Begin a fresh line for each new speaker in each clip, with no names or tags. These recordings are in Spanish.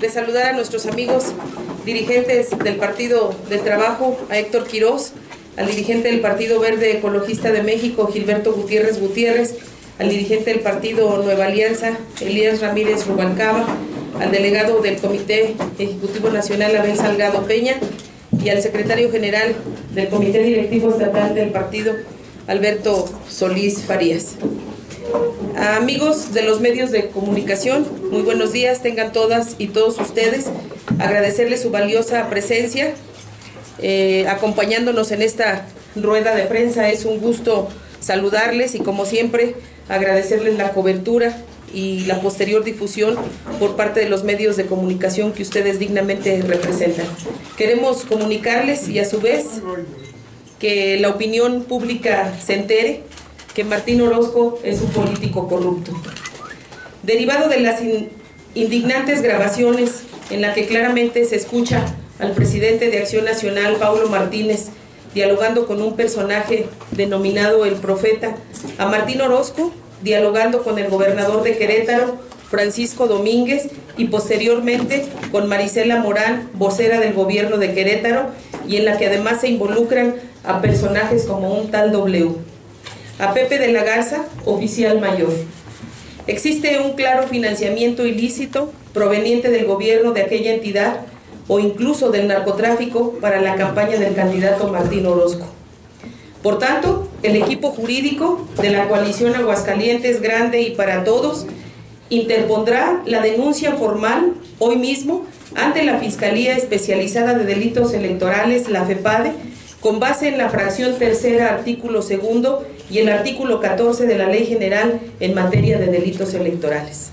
de saludar a nuestros amigos dirigentes del Partido del Trabajo, a Héctor Quirós, al dirigente del Partido Verde Ecologista de México, Gilberto Gutiérrez, al dirigente del Partido Nueva Alianza, Elías Ramírez Rubalcaba, al delegado del Comité Ejecutivo Nacional, Abel Salgado Peña, y al secretario general del Comité Directivo Estatal del Partido, Alberto Solís Farías. Amigos de los medios de comunicación, muy buenos días, tengan todas y todos ustedes. Agradecerles su valiosa presencia, acompañándonos en esta rueda de prensa. Es un gusto saludarles y, como siempre, agradecerles la cobertura y la posterior difusión por parte de los medios de comunicación que ustedes dignamente representan. Queremos comunicarles y, a su vez, que la opinión pública se entere que Martín Orozco es un político corrupto. Derivado de las indignantes grabaciones en la que claramente se escucha al presidente de Acción Nacional, Paulo Martínez, dialogando con un personaje denominado El Profeta, a Martín Orozco dialogando con el gobernador de Querétaro, Francisco Domínguez, y posteriormente con Marisela Morán, vocera del gobierno de Querétaro, y en la que además se involucran a personajes como un tal W. A Pepe de la Garza, oficial mayor. Existe un claro financiamiento ilícito proveniente del gobierno de aquella entidad o incluso del narcotráfico para la campaña del candidato Martín Orozco. Por tanto, el equipo jurídico de la coalición Aguascalientes Grande y para Todos interpondrá la denuncia formal hoy mismo ante la Fiscalía Especializada de Delitos Electorales, la FEPADE, con base en la fracción tercera, artículo segundo y el artículo 14 de la Ley General en materia de delitos electorales.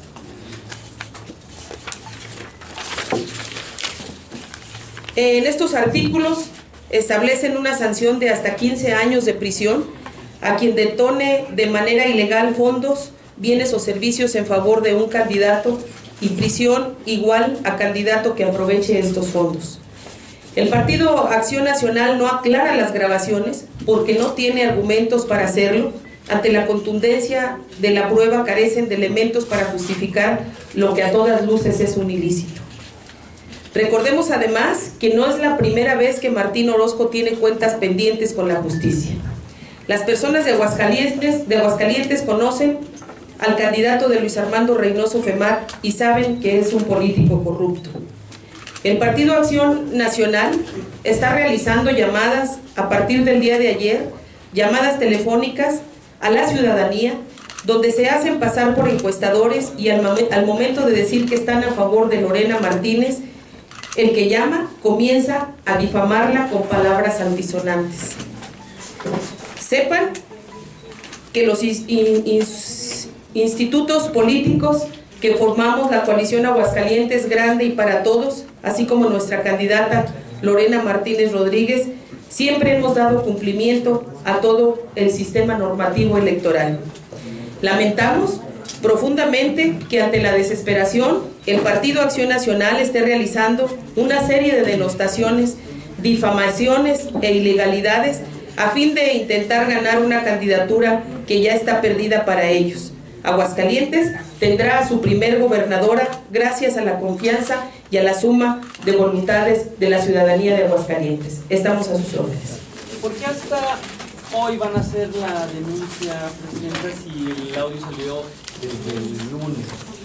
En estos artículos establecen una sanción de hasta 15 años de prisión a quien detone de manera ilegal fondos, bienes o servicios en favor de un candidato, y prisión igual a candidato que aproveche estos fondos. El Partido Acción Nacional no aclara las grabaciones porque no tiene argumentos para hacerlo. Ante la contundencia de la prueba carecen de elementos para justificar lo que a todas luces es un ilícito. Recordemos además que no es la primera vez que Martín Orozco tiene cuentas pendientes con la justicia. Las personas de Aguascalientes conocen al candidato de Luis Armando Reynoso Femat y saben que es un político corrupto. El Partido Acción Nacional está realizando llamadas a partir del día de ayer, llamadas telefónicas a la ciudadanía, donde se hacen pasar por encuestadores y al momento de decir que están a favor de Lorena Martínez, el que llama comienza a difamarla con palabras altisonantes. Sepan que los institutos políticos que formamos la coalición Aguascalientes Grande y para Todos, así como nuestra candidata Lorena Martínez Rodríguez, siempre hemos dado cumplimiento a todo el sistema normativo electoral. Lamentamos profundamente que ante la desesperación el Partido Acción Nacional esté realizando una serie de denostaciones, difamaciones e ilegalidades a fin de intentar ganar una candidatura que ya está perdida para ellos. Aguascalientes tendrá a su primer gobernadora gracias a la confianza y a la suma de voluntades de la ciudadanía de Aguascalientes. Estamos a sus órdenes.
¿Por qué hasta hoy van a hacer la denuncia, Presidenta, si el audio salió desde el lunes?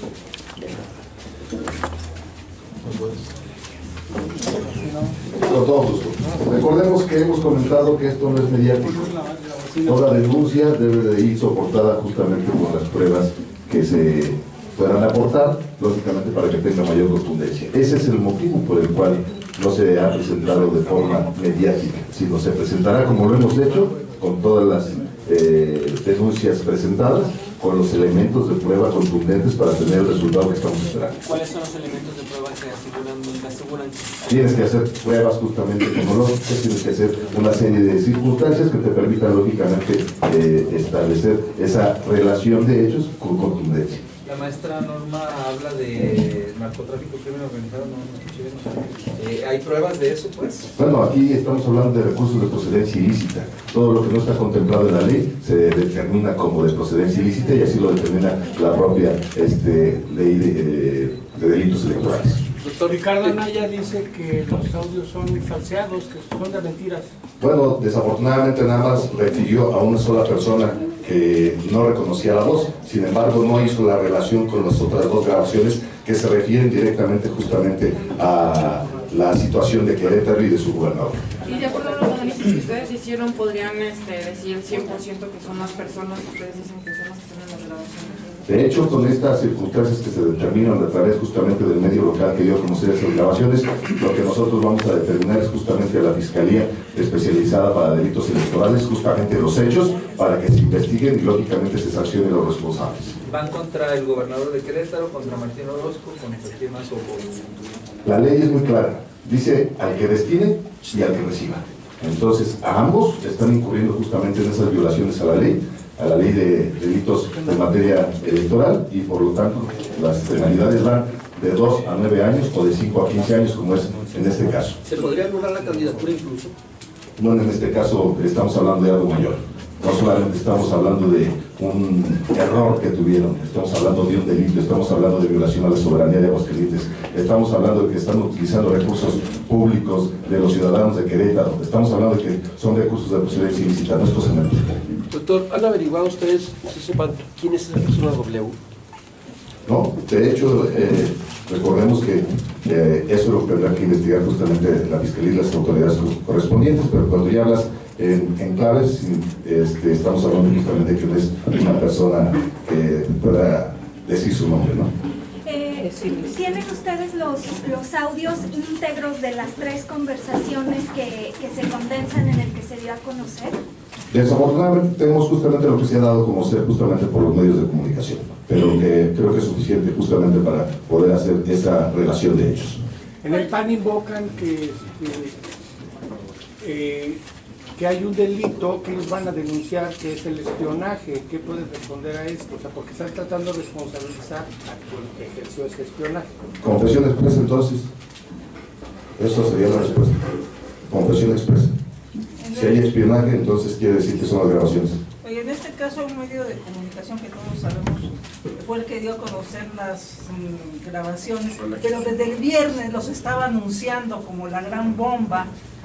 Con todo gusto. Recordemos que hemos comentado que esto no es mediático. Toda denuncia debe de ir soportada justamente con las pruebas que se puedan aportar, lógicamente para que tenga mayor contundencia. Ese es el motivo por el cual no se ha presentado de forma mediática, sino se presentará como lo hemos hecho, con todas las denuncias presentadas, con los elementos de prueba contundentes para tener el resultado que estamos esperando.
¿Cuáles son los elementos de prueba que aseguran?
Tienes que hacer pruebas justamente tecnológicas, tienes que hacer una serie de circunstancias que te permitan lógicamente establecer esa relación de hechos con contundencia.
La maestra Norma habla de narcotráfico, crimen organizado, no escuché bien. ¿Hay pruebas de eso, pues?
Bueno, aquí estamos hablando de recursos de procedencia ilícita. Todo lo que no está contemplado en la ley se determina como de procedencia ilícita y así lo determina la propia ley de delitos electorales.
Doctor Ricardo Anaya dice que los audios son falseados, que son de mentiras.
Bueno, desafortunadamente nada más refirió a una sola persona que no reconocía la voz, sin embargo no hizo la relación con las otras dos grabaciones que se refieren directamente justamente a la situación de Querétaro y de su gobernador.
Y de acuerdo a los análisis que ustedes hicieron, podrían decir 100% que son las personas que ustedes dicen que son las que están en las grabaciones.
De hecho, con estas circunstancias que se determinan a través justamente del medio local que dio a conocer esas grabaciones, lo que nosotros vamos a determinar es justamente a la Fiscalía especializada para delitos electorales, justamente los hechos, para que se investiguen y lógicamente se sancionen los responsables.
¿Van contra el gobernador de Querétaro, contra Martín Orozco, contra quién más o...?
La ley es muy clara, dice al que destine y al que reciba. Entonces, a ambos están incurriendo justamente en esas violaciones a la ley de delitos en materia electoral, y por lo tanto las penalidades van de 2 a 9 años o de 5 a 15 años, como es en este caso.
¿Se podría anular la candidatura incluso?
No, en este caso estamos hablando de algo mayor. No solamente estamos hablando de un error que tuvieron, estamos hablando de un delito, estamos hablando de violación a la soberanía de Aguascalientes, estamos hablando de que están utilizando recursos públicos de los ciudadanos de Querétaro, estamos hablando de que son recursos de procedencia ilícita, no es cosa menor.
Doctor, ¿han averiguado ustedes, si sepan, quién es esa persona W?
No, de hecho, recordemos que eso lo tendrá que investigar justamente la Fiscalía y las autoridades correspondientes, pero cuando ya hablas en claves, estamos hablando justamente de que no es una persona que pueda decir su nombre, ¿no?
¿Tienen ustedes los audios íntegros de las 3 conversaciones que se condensan en el que se dio a conocer?
Desafortunadamente tenemos justamente lo que se ha dado a conocer justamente por los medios de comunicación, pero que creo que es suficiente justamente para poder hacer esa relación de hechos.
En el PAN invocan que hay un delito que ellos van a denunciar, que es el espionaje. ¿Qué pueden responder a esto? O sea, porque están tratando de responsabilizar a quien ejerció ese espionaje.
Confesión expresa, entonces. Eso sería la respuesta. Confesión expresa. Si hay espionaje, entonces quiere decir que son las grabaciones.
Oye, en este caso un medio de comunicación que todos sabemos fue el que dio a conocer las grabaciones, pero desde el viernes los estaba anunciando como la gran bomba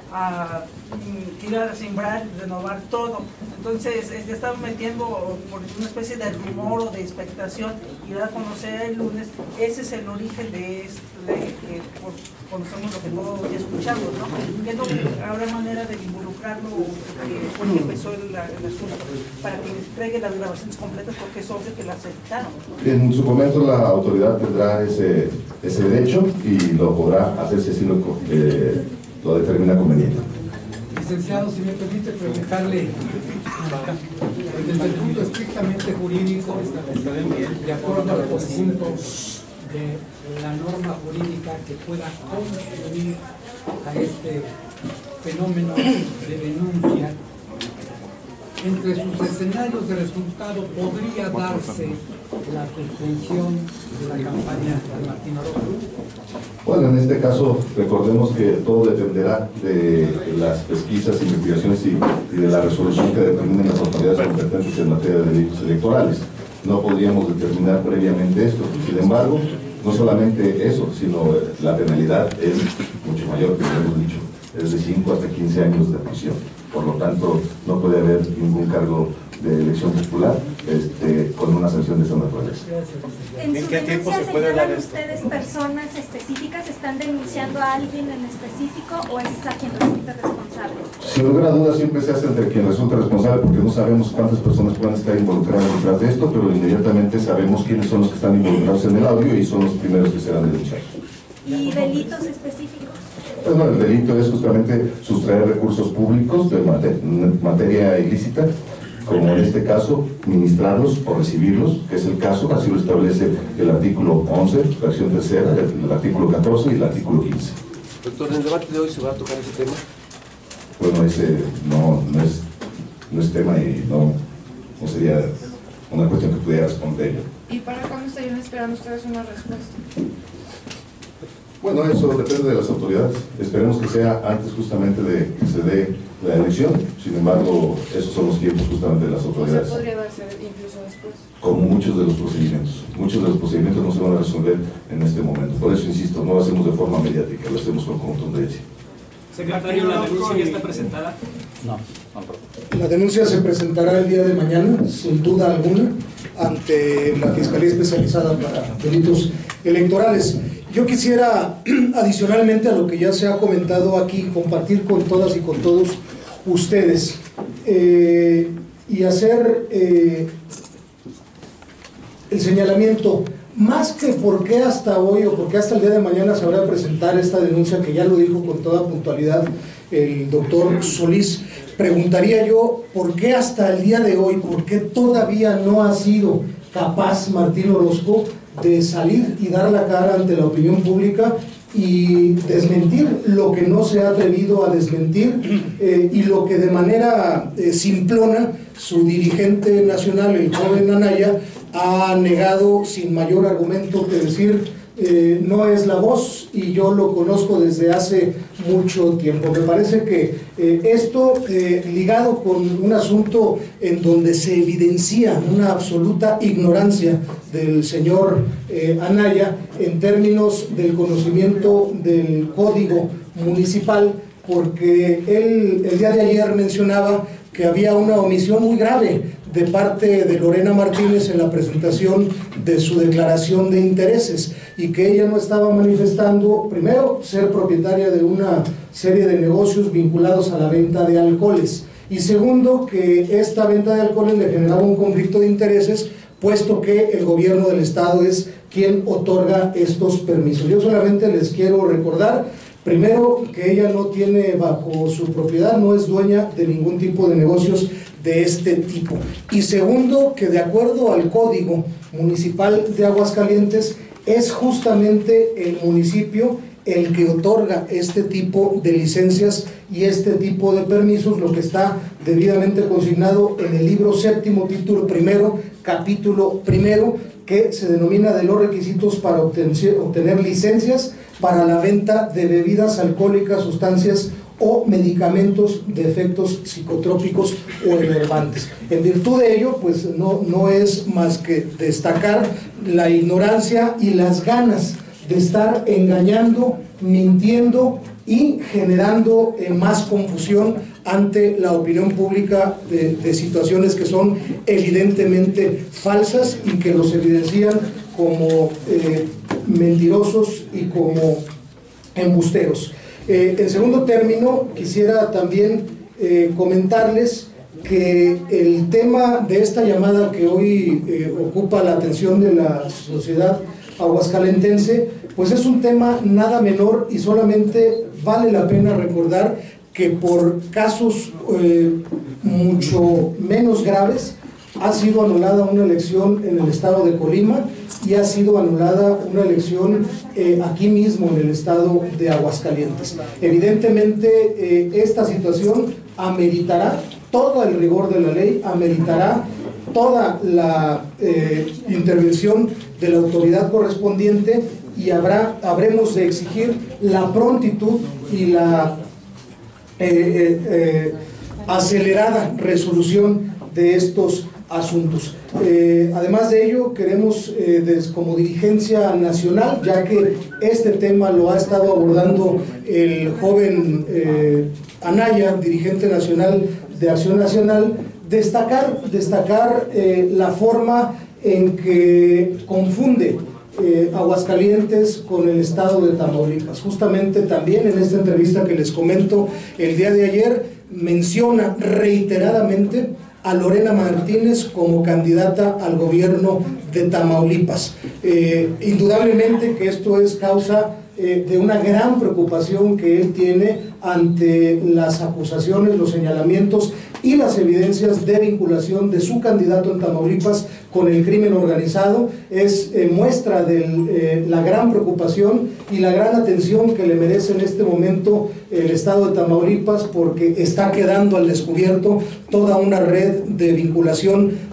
que iba a sembrar y renovar todo. Entonces ya estaban metiendo por una especie de rumor o de expectación, y da a conocer el lunes. Ese es el origen de esto, que conocemos lo que todos ya escuchamos, ¿no? Que no habrá manera de involucrarlo, porque empezó el asunto, para que entregue las grabaciones completas, porque es obvio que las editaron.
En su momento la autoridad tendrá ese derecho y lo podrá hacer si así lo determina conveniente.
Licenciado, si me permite preguntarle, desde el punto estrictamente jurídico, de acuerdo al conjunto de la norma jurídica que pueda contribuir a este fenómeno de denuncia, entre sus escenarios de resultado podría darse la suspensión de la campaña de Martín Orozco.
Bueno, en este caso recordemos que todo dependerá de las pesquisas, investigaciones y de la resolución que determinen las autoridades competentes en materia de delitos electorales. No podríamos determinar previamente esto. Sin embargo, no solamente eso, sino la penalidad es mucho mayor, que hemos dicho, es de 5 hasta 15 años de prisión. Por lo tanto, no puede haber ningún cargo de elección popular con una sanción de esa naturaleza.
¿En qué tiempo se puede dar esto? ¿Ustedes personas específicas están denunciando a alguien en específico, o es a quien resulta responsable?
Sin lugar a dudas siempre se hace entre quien resulta responsable, porque no sabemos cuántas personas pueden estar involucradas detrás de esto, pero inmediatamente sabemos quiénes son los que están involucrados en el audio y son los primeros que serán denunciados.
¿Y delitos específicos?
Bueno, el delito es justamente sustraer recursos públicos de materia ilícita, como en este caso, ministrarlos o recibirlos, que es el caso, así lo establece el artículo 11, fracción tercera, el artículo 14 y el artículo 15.
Doctor, ¿en el debate de hoy se va a tocar ese tema?
Bueno, ese no es tema y no sería una cuestión que pudiera responder yo.
¿Y para cuándo estarían esperando ustedes una respuesta?
Bueno, eso depende de las autoridades. Esperemos que sea antes justamente de que se dé la elección. Sin embargo, esos son los tiempos justamente de las autoridades.
¿Se podría darse incluso después?
Como muchos de los procedimientos. Muchos de los procedimientos no se van a resolver en este momento. Por eso, insisto, no lo hacemos de forma mediática, lo hacemos con contundencia.
Secretario, ¿la denuncia ya está presentada?
No.
La denuncia se presentará el día de mañana, sin duda alguna, ante la Fiscalía Especializada para Delitos Electorales. Yo quisiera, adicionalmente a lo que ya se ha comentado aquí, compartir con todas y con todos ustedes y hacer el señalamiento, más que por qué hasta hoy o por qué hasta el día de mañana se habrá de presentar esta denuncia, que ya lo dijo con toda puntualidad el doctor Solís, preguntaría yo, ¿por qué hasta el día de hoy, por qué todavía no ha sido capaz Martín Orozco de salir y dar la cara ante la opinión pública y desmentir lo que no se ha atrevido a desmentir y lo que de manera simplona su dirigente nacional, el joven Anaya, ha negado sin mayor argumento que decir no es la voz y yo lo conozco desde hace mucho tiempo? Me parece que esto ligado con un asunto en donde se evidencia una absoluta ignorancia del señor Anaya en términos del conocimiento del código municipal, porque él el día de ayer mencionaba que había una omisión muy grave de parte de Lorena Martínez en la presentación de su declaración de intereses y que ella no estaba manifestando, primero, ser propietaria de una serie de negocios vinculados a la venta de alcoholes y segundo, que esta venta de alcoholes le generaba un conflicto de intereses, puesto que el gobierno del estado es quien otorga estos permisos. Yo solamente les quiero recordar, primero, que ella no tiene bajo su propiedad, no es dueña de ningún tipo de negocios de este tipo. Y segundo, que de acuerdo al Código Municipal de Aguascalientes, es justamente el municipio el que otorga este tipo de licencias y este tipo de permisos, lo que está debidamente consignado en el libro séptimo, título primero, capítulo primero, que se denomina de los requisitos para obtener licencias para la venta de bebidas alcohólicas, sustancias o medicamentos de efectos psicotrópicos o enervantes. En virtud de ello, pues no es más que destacar la ignorancia y las ganas de estar engañando, mintiendo y generando más confusión ante la opinión pública de situaciones que son evidentemente falsas y que los evidencian como mentirosos y como embusteros. En segundo término, quisiera también comentarles que el tema de esta llamada que hoy ocupa la atención de la sociedad aguascalentense, pues es un tema nada menor y solamente vale la pena recordar que por casos mucho menos graves ha sido anulada una elección en el estado de Colima y ha sido anulada una elección aquí mismo en el estado de Aguascalientes. Evidentemente esta situación ameritará todo el rigor de la ley, ameritará toda la intervención de la autoridad correspondiente y habremos de exigir la prontitud y la acelerada resolución de estos asuntos. Además de ello, queremos como dirigencia nacional, ya que este tema lo ha estado abordando el joven Anaya, dirigente nacional de Acción Nacional, destacar la forma en que confunde Aguascalientes con el estado de Tamaulipas. Justamente también en esta entrevista que les comento el día de ayer, menciona reiteradamente a Lorena Martínez como candidata al gobierno de Tamaulipas. Indudablemente que esto es causa de una gran preocupación que él tiene ante las acusaciones, los señalamientos y las evidencias de vinculación de su candidato en Tamaulipas con el crimen organizado. Es muestra de la gran preocupación y la gran atención que le merece en este momento el estado de Tamaulipas, porque está quedando al descubierto toda una red de vinculación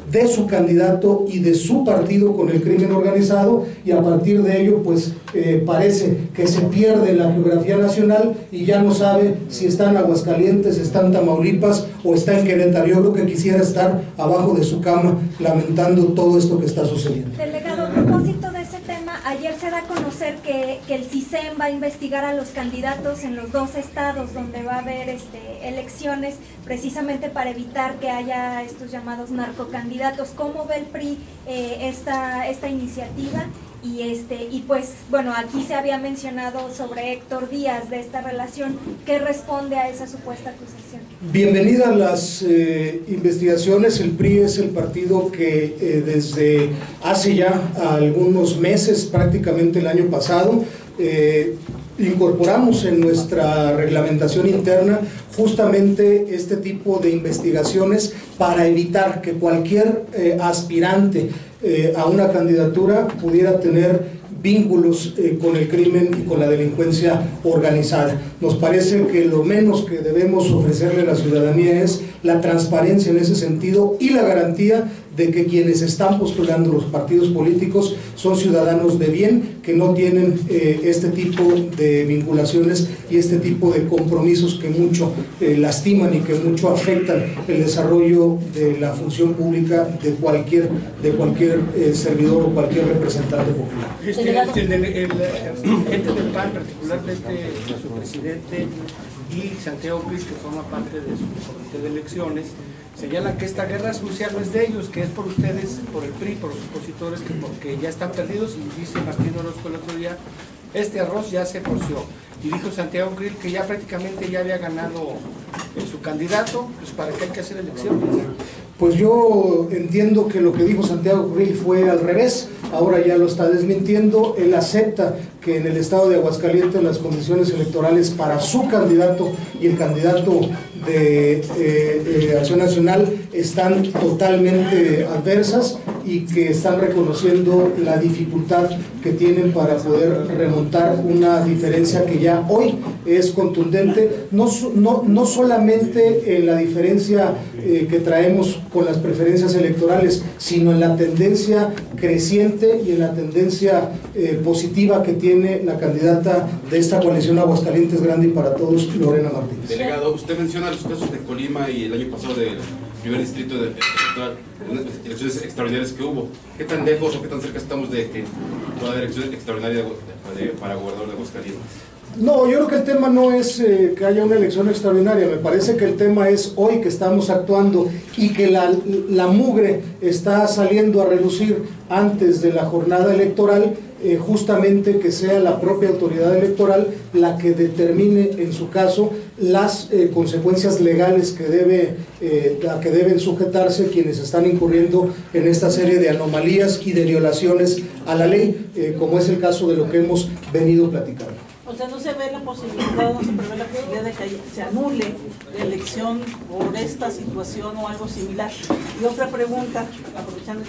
de su candidato y de su partido con el crimen organizado, y a partir de ello pues parece que se pierde la geografía nacional y ya no sabe si está en Aguascalientes, está en Tamaulipas o está en Querétaro. Yo creo que quisiera estar abajo de su cama lamentando todo esto que está sucediendo.
Delegado, a propósito de ese tema, ayer se da a conocer que el CISEN va a investigar a los candidatos en los 2 estados donde va a haber elecciones, precisamente para evitar que haya estos llamados narcocandidatos. ¿Cómo ve el PRI esta iniciativa? Y pues, bueno, aquí se había mencionado sobre Héctor Díaz, de esta relación. ¿Qué responde a esa supuesta acusación?
Bienvenida a las investigaciones. El PRI es el partido que desde hace ya algunos meses, prácticamente el año pasado, incorporamos en nuestra reglamentación interna justamente este tipo de investigaciones para evitar que cualquier aspirante a una candidatura pudiera tener vínculos con el crimen y con la delincuencia organizada. Nos parece que lo menos que debemos ofrecerle a la ciudadanía es la transparencia en ese sentido y la garantía de que quienes están postulando los partidos políticos son ciudadanos de bien, que no tienen este tipo de vinculaciones y este tipo de compromisos que mucho lastiman y que mucho afectan el desarrollo de la función pública de cualquier servidor o cualquier representante popular.
El gente del PAN, particularmente su presidente y Santiago Krill, que forma parte de su comité de elecciones, señalan que esta guerra sucia no es de ellos, que es por ustedes, por el PRI, por los opositores, que porque ya están perdidos. Y dice Martín Orozco el otro día, este arroz ya se coció. Y dijo Santiago Krill que ya prácticamente ya había ganado su candidato, pues para qué hay que hacer elecciones.
Pues yo entiendo que lo que dijo Santiago Krill fue al revés, ahora ya lo está desmintiendo. Él acepta que en el estado de Aguascalientes las condiciones electorales para su candidato y el candidato de Acción Nacional están totalmente adversas y que están reconociendo la dificultad que tienen para poder remontar una diferencia que ya hoy es contundente, no solamente en la diferencia que traemos con las preferencias electorales, sino en la tendencia creciente y en la tendencia positiva que tiene la candidata de esta coalición Aguascalientes Grande y para Todos, Lorena Martínez.
Delegado, usted menciona los casos de Colima y el año pasado del primer distrito electoral, unas elecciones extraordinarias que hubo. ¿Qué tan lejos o qué tan cerca estamos de que pueda haber elecciones extraordinarias para gobernador de Aguascalientes?
No, yo creo que el tema no es que haya una elección extraordinaria. Me parece que el tema es hoy que estamos actuando y que la mugre está saliendo a relucir antes de la jornada electoral, justamente que sea la propia autoridad electoral la que determine en su caso las consecuencias legales a que deben sujetarse quienes están incurriendo en esta serie de anomalías y de violaciones a la ley, como es el caso de lo que hemos venido platicando.
O sea, no se ve la posibilidad, no se prevé la posibilidad de que se anule la elección por esta situación o algo similar. Y otra pregunta, aprovechando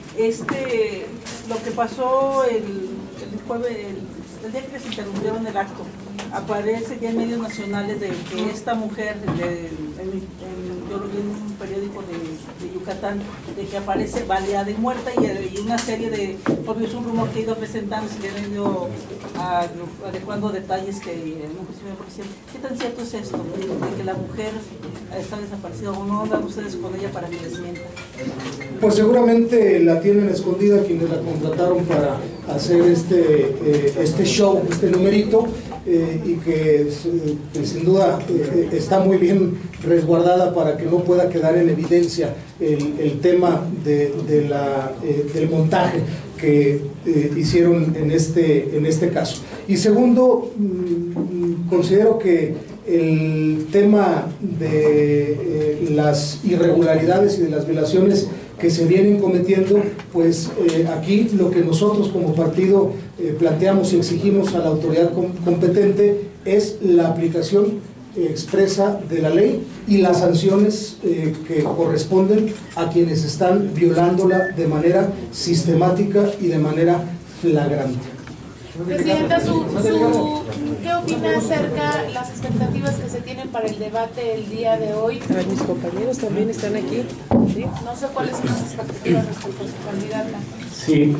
lo que pasó el jueves, el día que se interrumpieron el acto, aparece ya en medios nacionales de que esta mujer, yo lo vi en un periódico de Yucatán, de que aparece baleada y muerta, y una serie de, obvio es un rumor que ha ido presentando, se le han ido adecuando detalles que no pusieron. ¿Qué tan cierto es esto, de que la mujer está desaparecida o no hablan ustedes con ella para que desmienta?
Pues seguramente la tienen escondida quienes la contrataron para hacer este show, este numerito, y que sin duda está muy bien resguardada para que no pueda quedar en evidencia el tema del montaje que hicieron en este caso. Y segundo, considero que el tema de las irregularidades y de las violaciones que se vienen cometiendo, pues aquí lo que nosotros como partido planteamos y exigimos a la autoridad competente es la aplicación expresa de la ley y las sanciones que corresponden a quienes están violándola de manera sistemática y de manera flagrante.
Presidenta, ¿qué opina acerca de las expectativas que se tienen para el debate el día de hoy?
Mis compañeros también están aquí. ¿Sí?
No sé cuáles son las expectativas respecto a su candidata.
Sí,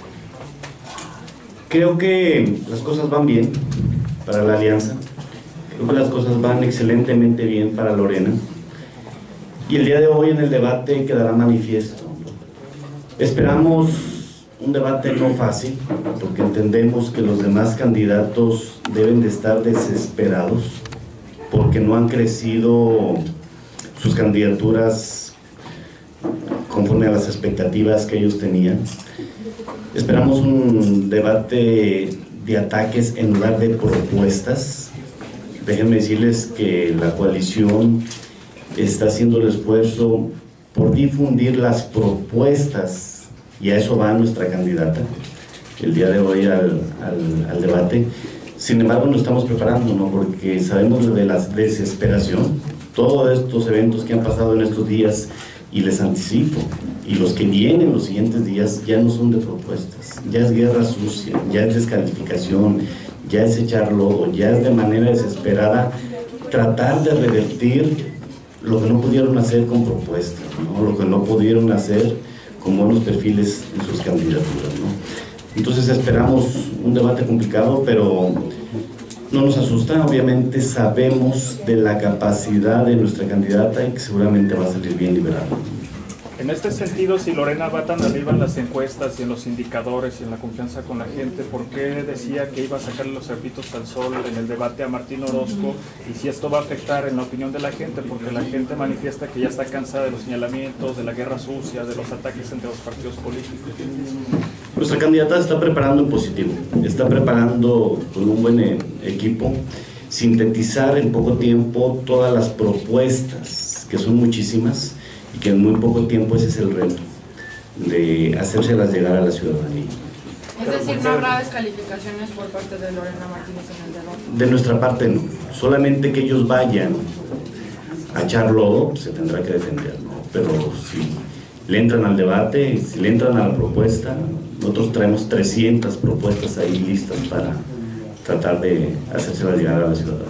creo que las cosas van bien para la alianza, creo que las cosas van excelentemente bien para Lorena, y el día de hoy en el debate quedará manifiesto. Esperamos un debate no fácil, porque entendemos que los demás candidatos deben de estar desesperados porque no han crecido sus candidaturas conforme a las expectativas que ellos tenían. Esperamos un debate de ataques en lugar de propuestas. Déjenme decirles que la coalición está haciendo el esfuerzo por difundir las propuestas, y a eso va nuestra candidata el día de hoy al debate. Sin embargo, nos estamos preparando, ¿no? Porque sabemos de la desesperación, todos estos eventos que han pasado en estos días, y les anticipo, y los que vienen los siguientes días ya no son de propuestas, ya es guerra sucia, ya es descalificación, ya es echar lodo, ya es de manera desesperada tratar de revertir lo que no pudieron hacer con propuestas, ¿no? Lo que no pudieron hacer con buenos perfiles en sus candidaturas, ¿no? Entonces esperamos un debate complicado, pero no nos asusta. Obviamente sabemos de la capacidad de nuestra candidata y que seguramente va a salir bien liberada.
En este sentido, si Lorena va tan arriba en las encuestas y en los indicadores y en la confianza con la gente, ¿por qué decía que iba a sacarle los trapitos al sol en el debate a Martín Orozco? Y si esto va a afectar en la opinión de la gente, porque la gente manifiesta que ya está cansada de los señalamientos, de la guerra sucia, de los ataques entre los partidos políticos.
Nuestra candidata está preparando en positivo, está preparando con un buen equipo, sintetizar en poco tiempo todas las propuestas, que son muchísimas, y que en muy poco tiempo ese es el reto, de hacérselas llegar a la ciudadanía.
Es decir, no habrá descalificaciones por parte de Lorena Martínez en el debate.
De nuestra parte no, solamente que ellos vayan a echar lodo, se tendrá que defender, ¿no? Pero si le entran al debate, si le entran a la propuesta, nosotros traemos 300 propuestas ahí listas para tratar de hacérselas llegar a la ciudadanía.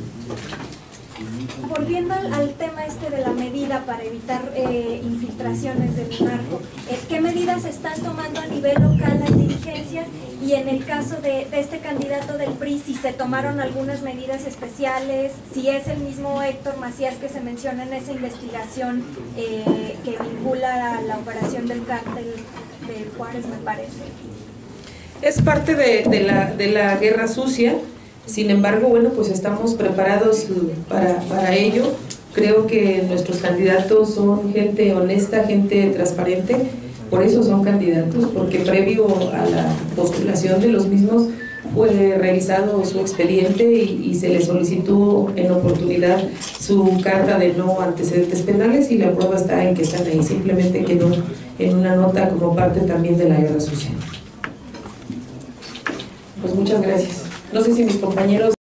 Volviendo al tema de la medida para evitar infiltraciones del narco, ¿qué medidas están tomando a nivel local las dirigencias? Y en el caso de este candidato del PRI, si se tomaron algunas medidas especiales, si es el mismo Héctor Macías que se menciona en esa investigación que vincula a la operación del cártel de Juárez, me parece.
Es parte de la guerra sucia. Sin embargo, bueno, pues estamos preparados para ello. Creo que nuestros candidatos son gente honesta, gente transparente, por eso son candidatos, porque previo a la postulación de los mismos fue revisado su expediente y se les solicitó en oportunidad su carta de no antecedentes penales, y la prueba está en que están ahí, simplemente quedó en una nota como parte también de la guerra sucia. Pues muchas gracias. No sé si mis compañeros